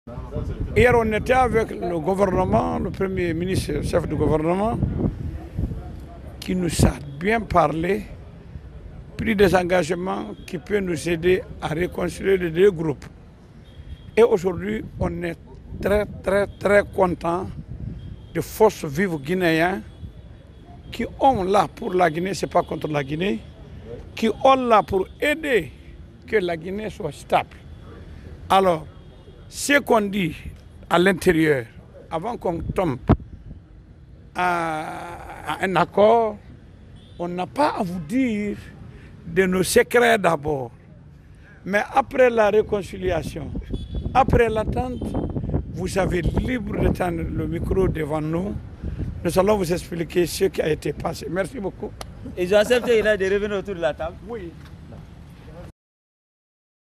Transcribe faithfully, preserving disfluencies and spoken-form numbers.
Hier, on était avec le gouvernement, le premier ministre, le chef du gouvernement, qui nous a bien parlé, pris des engagements qui peuvent nous aider à réconcilier les deux groupes. Et aujourd'hui, on est très, très, très content de forces vives guinéens qui ont là pour la Guinée, ce n'est pas contre la Guinée, qui ont là pour aider que la Guinée soit stable. Alors, ce qu'on dit à l'intérieur, avant qu'on tombe à, à un accord, on n'a pas à vous dire de nos secrets d'abord. Mais après la réconciliation, après l'attente, vous avez libre de tendre le micro devant nous. Nous allons vous expliquer ce qui a été passé. Merci beaucoup. Ils ont accepté de revenir autour de la table? Oui.